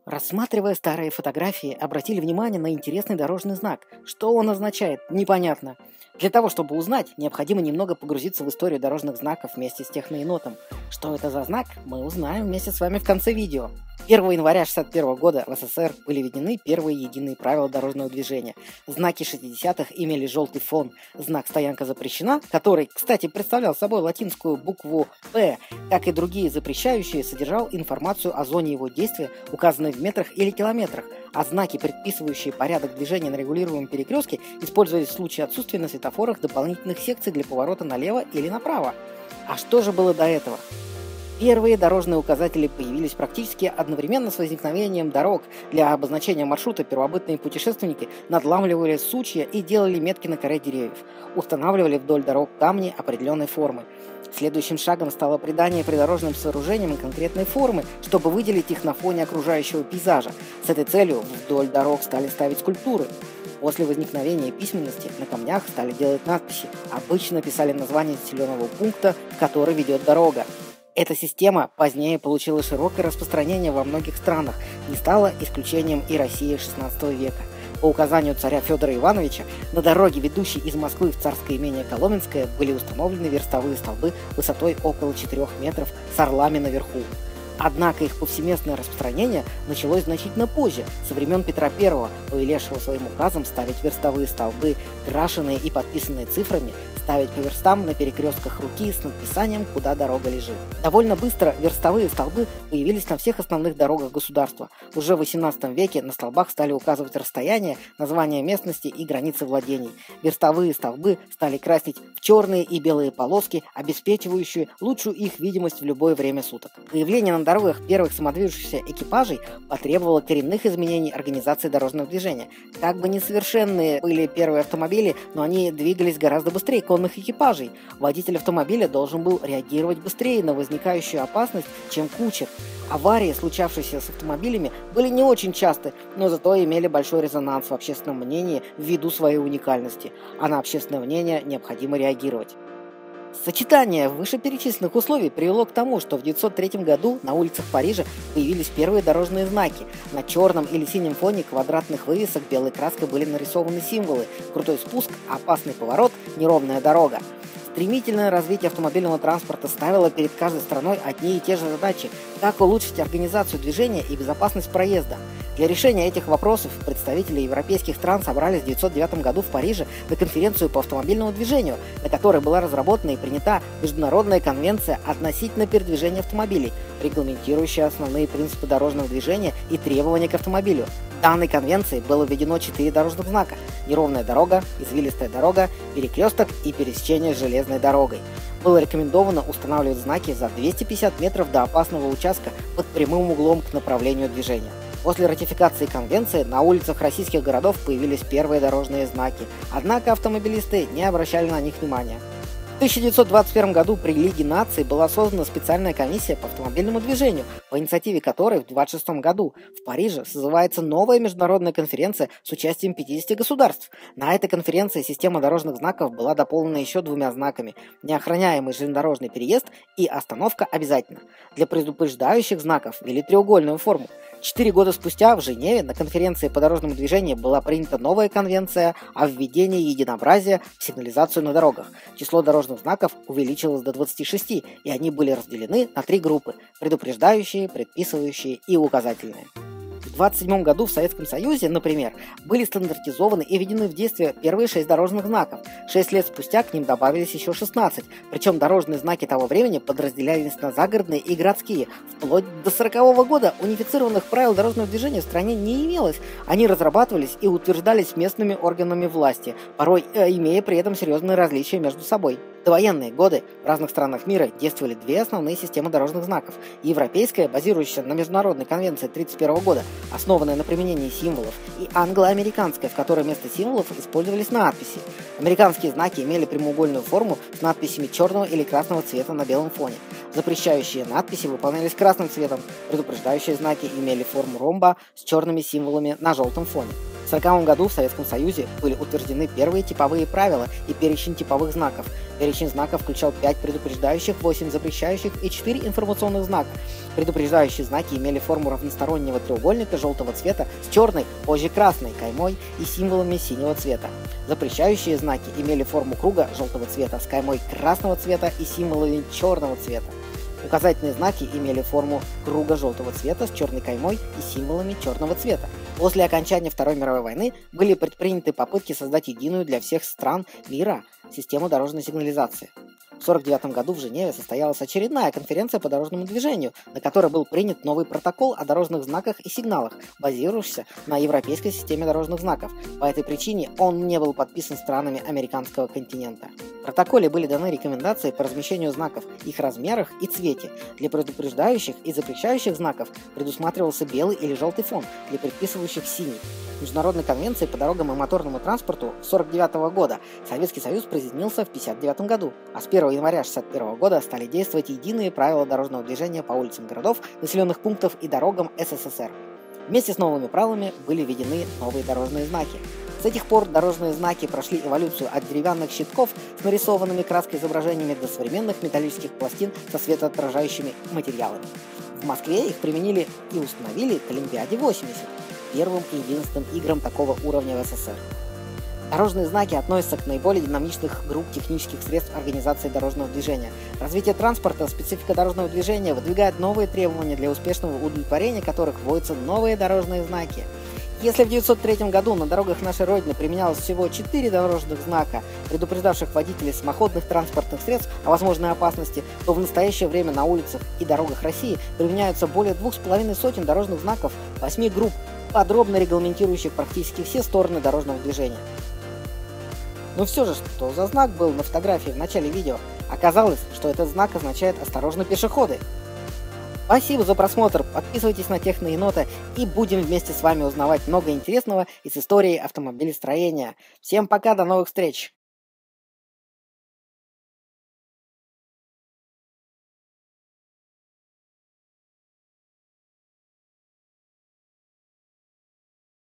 Рассматривая старые фотографии, обратили внимание на интересный дорожный знак. Что он означает? Непонятно. Для того, чтобы узнать, необходимо немного погрузиться в историю дорожных знаков вместе с техноенотом. Что это за знак, мы узнаем вместе с вами в конце видео. 1 января 1961 года в СССР были введены первые единые правила дорожного движения. Знаки 60-х имели желтый фон. Знак «Стоянка запрещена», который, кстати, представлял собой латинскую букву «П», как и другие запрещающие, содержал информацию о зоне его действия, указанной в метрах или километрах, а знаки, предписывающие порядок движения на регулируемом перекрестке, использовались в случае отсутствия на светофорах дополнительных секций для поворота налево или направо. А что же было до этого? Первые дорожные указатели появились практически одновременно с возникновением дорог. Для обозначения маршрута первобытные путешественники надламливали сучья и делали метки на коре деревьев. Устанавливали вдоль дорог камни определенной формы. Следующим шагом стало придание придорожным сооружениям конкретной формы, чтобы выделить их на фоне окружающего пейзажа. С этой целью вдоль дорог стали ставить скульптуры. После возникновения письменности на камнях стали делать надписи. Обычно писали название населенного пункта, в который ведет дорога. Эта система позднее получила широкое распространение во многих странах, не стала исключением и Россия XVI века. По указанию царя Федора Ивановича на дороге, ведущей из Москвы в царское имение Коломенское, были установлены верстовые столбы высотой около 4 метров с орлами наверху. Однако их повсеместное распространение началось значительно позже, со времен Петра I, повелевшего своим указом ставить верстовые столбы, крашеные и подписанные цифрами, ставить по верстам на перекрестках руки с надписанием, куда дорога лежит. Довольно быстро верстовые столбы появились на всех основных дорогах государства. Уже в XVIII веке на столбах стали указывать расстояние, названия местности и границы владений. Верстовые столбы стали красить в черные и белые полоски, обеспечивающие лучшую их видимость в любое время суток. Появление на дорогах первых самодвижущихся экипажей потребовало коренных изменений организации дорожного движения. Как бы несовершенные были первые автомобили, но они двигались гораздо быстрее конных экипажей. Водитель автомобиля должен был реагировать быстрее на возникающую опасность, чем кучер. Аварии, случавшиеся с автомобилями, были не очень часты, но зато имели большой резонанс в общественном мнении ввиду своей уникальности, а на общественное мнение необходимо реагировать. Сочетание вышеперечисленных условий привело к тому, что в 1903 году на улицах Парижа появились первые дорожные знаки. На черном или синем фоне квадратных вывесок белой краской были нарисованы символы: крутой спуск, опасный поворот, неровная дорога. Стремительное развитие автомобильного транспорта ставило перед каждой страной одни и те же задачи: как улучшить организацию движения и безопасность проезда. Для решения этих вопросов представители европейских стран собрались в 1909 году в Париже на конференцию по автомобильному движению, на которой была разработана и принята Международная конвенция относительно передвижения автомобилей, регламентирующая основные принципы дорожного движения и требования к автомобилю. В данной конвенции было введено 4 дорожных знака: неровная дорога, извилистая дорога, перекресток и пересечение с железной дорогой. Было рекомендовано устанавливать знаки за 250 метров до опасного участка под прямым углом к направлению движения. После ратификации конвенции на улицах российских городов появились первые дорожные знаки, однако автомобилисты не обращали на них внимания. В 1921 году при Лиге наций была создана специальная комиссия по автомобильному движению, по инициативе которой в 1926 году в Париже созывается новая международная конференция с участием 50 государств. На этой конференции система дорожных знаков была дополнена еще 2 знаками: неохраняемый железнодорожный переезд и остановка обязательно. Для предупреждающих знаков ввели треугольную форму. 4 года спустя в Женеве на конференции по дорожному движению была принята новая конвенция о введении единообразия в сигнализацию на дорогах. Число дорожных знаков увеличилось до 26, и они были разделены на 3 группы: предупреждающие, предписывающие и указательные. В 1927 году в Советском Союзе, например, были стандартизованы и введены в действие первые 6 дорожных знаков. 6 лет спустя к ним добавились еще 16, причем дорожные знаки того времени подразделялись на загородные и городские. Вплоть до 1940 года унифицированных правил дорожного движения в стране не имелось. Они разрабатывались и утверждались местными органами власти, порой имея при этом серьезные различия между собой. В довоенные годы в разных странах мира действовали 2 основные системы дорожных знаков: европейская, базирующаяся на Международной конвенции 1931 года, основанная на применении символов, и англо-американская, в которой вместо символов использовались надписи. Американские знаки имели прямоугольную форму с надписями черного или красного цвета на белом фоне. Запрещающие надписи выполнялись красным цветом, предупреждающие знаки имели форму ромба с черными символами на желтом фоне. В 1940 году в Советском Союзе были утверждены первые типовые правила и перечень типовых знаков. Перечень знаков включал 5 предупреждающих, 8 запрещающих и 4 информационных знака. Предупреждающие знаки имели форму равностороннего треугольника желтого цвета с черной, позже красной каймой и символами синего цвета. Запрещающие знаки имели форму круга желтого цвета с каймой красного цвета и символами черного цвета. Указательные знаки имели форму круга желтого цвета с черной каймой и символами черного цвета. После окончания Второй мировой войны были предприняты попытки создать единую для всех стран мира систему дорожной сигнализации. В 1949 году в Женеве состоялась очередная конференция по дорожному движению, на которой был принят новый протокол о дорожных знаках и сигналах, базирующийся на европейской системе дорожных знаков. По этой причине он не был подписан странами американского континента. В протоколе были даны рекомендации по размещению знаков, их размерах и цвете. Для предупреждающих и запрещающих знаков предусматривался белый или желтый фон, для предписывающих синий. В Международной конвенции по дорогам и моторному транспорту 1949 года Советский Союз присоединился в 1959 году, а с 1 января 1961 года стали действовать единые правила дорожного движения по улицам городов, населенных пунктов и дорогам СССР. Вместе с новыми правилами были введены новые дорожные знаки. С этих пор дорожные знаки прошли эволюцию от деревянных щитков с нарисованными краской изображениями до современных металлических пластин со светоотражающими материалами. В Москве их применили и установили к Олимпиаде 80, первым и единственным играм такого уровня в СССР. Дорожные знаки относятся к наиболее динамичных групп технических средств организации дорожного движения. Развитие транспорта, специфика дорожного движения выдвигает новые требования, для успешного удовлетворения которых вводятся новые дорожные знаки. Если в 1903 году на дорогах нашей Родины применялось всего 4 дорожных знака, предупреждавших водителей самоходных транспортных средств о возможной опасности, то в настоящее время на улицах и дорогах России применяются более 2500 дорожных знаков 8 групп, подробно регламентирующих практически все стороны дорожного движения. Но все же, что за знак был на фотографии в начале видео? Оказалось, что этот знак означает «Осторожно, пешеходы». Спасибо за просмотр, подписывайтесь на Техноенота и будем вместе с вами узнавать много интересного из истории автомобилестроения. Всем пока, до новых встреч!